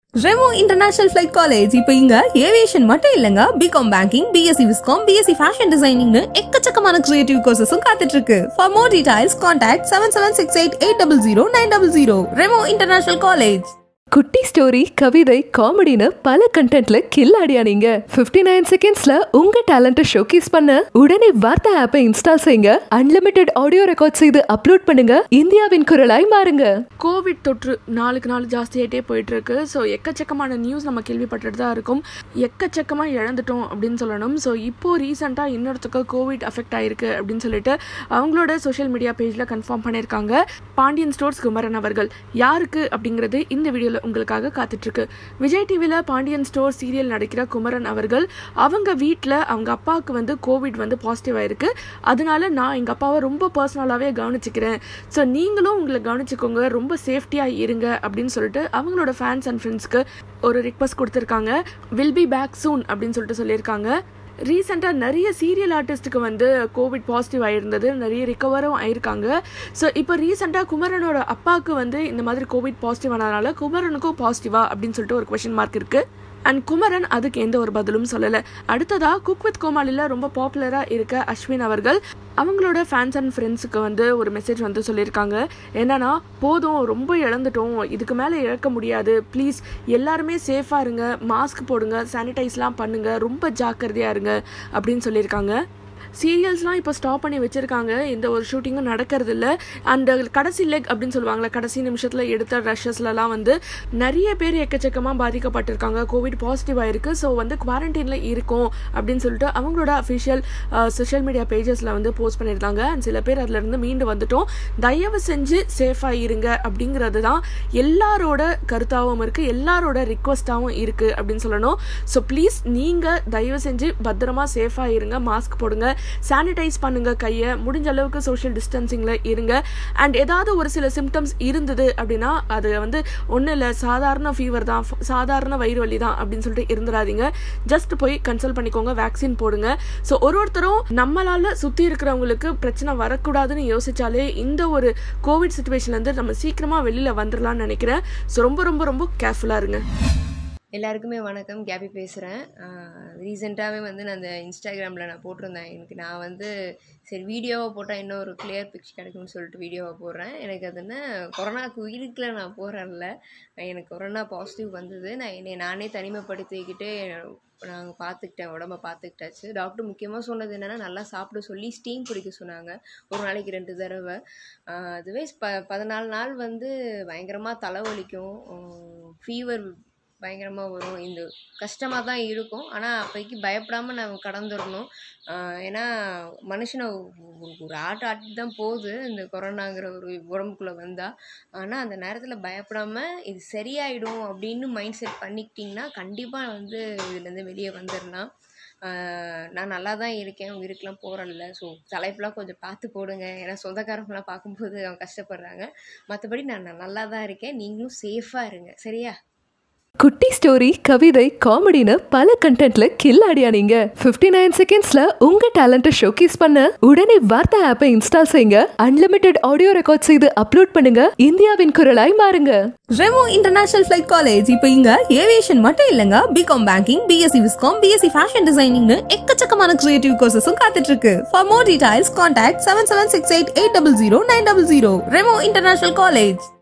Remo international flight college இப்போ இங்க aviation மட்டும் இல்லங்க, BCom banking, BSc viscom, BSc fashion டிசைனிங்னு எக்கச்சக்கமான கிரியேட்டிவ் கோர்சஸும் காத்துட்டு இருக்கு. For more details contact 7768800900. Remo international college. குட்டி ஸ்டோரி, கவிதை, காமெடின்னு பல கண்டென்ட்ல கில்லாடியா நீங்க 59 செகண்ட்ஸ்ல உங்க டேலண்ட்டை ஷோகேஸ் பண்ண உடனே வார்த்தை ஆப்பை இன்ஸ்டால் செய்யுங்க. அன்லிமிட்டெட் ஆடியோ ரெக்கார்ட் செய்து அப்லோட் பண்ணுங்க. இந்தியாவின் குரலாய் மாறுங்க. கோவிட் தொற்று நாளுக்கு நாள் ஜாஸ்தியாயிட்டே போயிட்டு இருக்கு. ஸோ எக்கச்சக்கமான நியூஸ் நம்ம கேள்விப்பட்டுட்டு தான் இருக்கும். எக்கச்சக்கமாக இழந்துட்டோம் அப்படின்னு சொல்லணும். ஸோ இப்போ ரீசெண்டாக இன்னொருத்தருக்கு கோவிட் அஃபெக்ட் ஆயிருக்கு அப்படின்னு சொல்லிட்டு அவங்களோட சோஷியல் மீடியா பேஜில் கன்ஃபார்ம் பண்ணியிருக்காங்க. பாண்டியன் ஸ்டோர்ஸ் குமரன் அவர்கள் யாருக்கு அப்படிங்கிறது இந்த வீடியோவில் உங்களுக்காக காத்துட்டு இருக்கு. விஜய் டிவில பாண்டியன் ஸ்டோர் சீரியல் நடிக்கிற குமரன் அவர்கள் அவங்க வீட்டில் அவங்க அப்பாவுக்கு கோவிட் பாசிட்டிவ் ஆயிருக்கு. அதனால நான் எங்க அப்பாவை ரொம்ப பர்சனலாவே கவனிச்சுக்கிறேன். ஸோ நீங்களும் உங்களை கவனிச்சுக்கோங்க, ரொம்ப சேஃப்டியா இருங்க அப்படின்னு சொல்லிட்டு அவங்களோட ஃபேன்ஸ் அண்ட் ஃப்ரெண்ட்ஸ்க்கு ஒரு ரிக்வஸ்ட் கொடுத்துருக்காங்க. வில் பி பேக் சூன் அப்படின்னு சொல்லிட்டு சொல்லியிருக்காங்க. ரீசெண்டாக நிறைய சீரியல் ஆர்டிஸ்ட்டுக்கு கோவிட் பாசிட்டிவ் ஆகிருந்தது, நிறைய ரிகவரும் ஆயிருக்காங்க. ஸோ இப்போ ரீசெண்டாக குமரனோட அப்பாவுக்கு இந்த மாதிரி கோவிட் பாசிட்டிவ் ஆனதுனால குமரனுக்கும் பாசிட்டிவா அப்படின்னு சொல்லிட்டு ஒரு கொஸ்டின் மார்க் இருக்கு. அண்ட் குமரன் அதுக்கு எந்த ஒரு பதிலும் சொல்லலை. அடுத்ததா குக் வித் கோமாளியில் ரொம்ப பாப்புலராக இருக்க அஸ்வின் அவர்கள் அவங்களோட ஃபேன்ஸ் அண்ட் ஃப்ரெண்ட்ஸுக்கு ஒரு மெசேஜ் சொல்லியிருக்காங்க. என்னன்னா, போதும், ரொம்ப இழந்துட்டோம், இதுக்கு மேலே இழக்க முடியாது, ப்ளீஸ் எல்லாருமே சேஃபாக இருங்க, மாஸ்க் போடுங்க, சானிடைஸ்லாம் பண்ணுங்க, ரொம்ப ஜாக்கிரதையாக இருங்க அப்படின்னு சொல்லியிருக்காங்க. சீரியல்ஸ்லாம் இப்போ ஸ்டாப் பண்ணி வச்சுருக்காங்க, எந்த ஒரு ஷூட்டிங்கும் நடக்கிறது இல்லை. அந்த கடைசி லெக் அப்படின்னு சொல்லுவாங்களே, கடைசி நிமிஷத்தில் எடுத்த ரஷ்ஷஸ்லாம் நிறைய பேர் எக்கச்சக்கமாக பாதிக்கப்பட்டிருக்காங்க, கோவிட் பாசிட்டிவ் ஆயிருக்கு. ஸோ குவாரண்டைனில் இருக்கும் அப்படின்னு சொல்லிட்டு அவங்களோட அஃபிஷியல் சோஷியல் மீடியா பேஜஸில் போஸ்ட் பண்ணியிருக்காங்க. அண்ட் சில பேர் அதிலிருந்து மீண்டு வந்துட்டோம். தயவு செஞ்சு சேஃபாக இருங்க அப்படிங்கிறது தான் எல்லாரோட கருத்தாகவும் இருக்குது, எல்லாரோட ரிக்வஸ்ட்டாகவும் இருக்குது அப்படின்னு சொல்லணும். ஸோ ப்ளீஸ் நீங்கள் தயவு செஞ்சு பத்திரமா சேஃபாக இருங்க, மாஸ்க் போடுங்க, சானிடைஸ் பண்ணுங்க, கையை முடிஞ்ச அளவுக்கு சோஷியல் டிஸ்டன்சிங்ல இருங்க. அண்ட் ஏதாவது ஒரு சில சிம்டம்ஸ் இருந்தது அப்படின்னா அது ஒன்றும் இல்லை, சாதாரண ஃபீவர் தான், சாதாரண வயிறு வலி தான் அப்படின்னு சொல்லிட்டு இருந்துடாதீங்க. ஜஸ்ட் போய் கன்சல்ட் பண்ணிக்கோங்க, வேக்சின் போடுங்க. ஸோ ஒருத்தரும் நம்மளால சுற்றி இருக்கிறவங்களுக்கு பிரச்சனை வரக்கூடாதுன்னு யோசிச்சாலே இந்த ஒரு கோவிட் சுச்சுவேஷன்லேருந்து நம்ம சீக்கிரமாக வெளியில் வந்துடலாம்னு நினைக்கிறேன். ஸோ ரொம்ப ரொம்ப ரொம்ப கேர்ஃபுல்லாக இருங்க. எல்லாருக்குமே வணக்கம், கேபி பேசுகிறேன். ரீசெண்டாகவே நான் அந்த இன்ஸ்டாகிராமில் நான் போட்டிருந்தேன். நான் சரி வீடியோவை போட்டால் இன்னும் ஒரு கிளியர் பிக்சர் கிடைக்கும்னு சொல்லிட்டு வீடியோவை போடுறேன். எனக்கு அது என்ன, கொரோனாவுக்கு உயிருக்குள்ள நான் போகிறேன்ல, எனக்கு கொரோனா பாசிட்டிவ் வந்தது. நான் என்னை நானே தனிமைப்படுத்திக்கிட்டு நாங்கள் பார்த்துக்கிட்டேன், உடம்பை பார்த்துக்கிட்டாச்சு. டாக்டர் முக்கியமாக சொன்னது என்னென்னா, நல்லா சாப்பிட சொல்லி ஸ்டீம் பிடிக்க சொன்னாங்க, ஒரு நாளைக்கு 2 தடவை. அதுவே 14 நாள் பயங்கரமாக தலைவலிக்கும், ஃபீவர் பயங்கரமாக வரும், இந்த கஷ்டமாக தான் இருக்கும். ஆனால் அப்போதைக்கு பயப்படாமல் நம்ம கடந்துடணும். ஏன்னா மனுஷனை ஒரு ஆட்டி தான் போகுது இந்த கொரோனாங்கிற ஒரு உடம்புக்குள்ளே வந்தால். ஆனால் அந்த நேரத்தில் பயப்படாமல் இது சரியாயிடும் அப்படின்னு மைண்ட் செட் பண்ணிக்கிட்டிங்கன்னா கண்டிப்பாக இதுலேருந்து வெளியே வந்துடலாம். நான் நல்லா தான் இருக்கேன், உயிருக்கெலாம் போகிறேன்ல. ஸோ தலைப்பெலாம் கொஞ்சம் பார்த்து போடுங்க, ஏன்னா சொந்தக்காரங்களாம் பார்க்கும்போது அவங்க கஷ்டப்படுறாங்க. மற்றபடி நான் நல்லா தான் இருக்கேன், நீங்களும் சேஃபாக இருங்க, சரியா? குட்டி ஸ்டோரி, கவிதை, காமெடின்னு பல கண்டென்ட்ல கில்லாடியா நீங்க 59 செகண்ட்ஸ்ல உங்க டேலண்ட்டை ஷோகேஸ் பண்ண உடனே வார்த்தை ஆப்பை இன்ஸ்டால் செய்யுங்க. அன்லிமிட்டெட் ஆடியோ ரெக்கார்ட் செய்து அப்லோட் பண்ணுங்க. இந்தியாவின் குரலாய் மாறுங்க. ரெமோ இன்டர்நேஷனல் ஃபிளைட் காலேஜ் இப்போ இங்க ஏவியேஷன் மட்டும் இல்லங்க, BCom banking, BSc viscom, BSc fashion டிசைனிங்னு எக்கச்சக்கமான கிரியேட்டிவ் கோர்சஸும் காத்துட்டு இருக்கு. For more details contact 7768800900. Remo international college.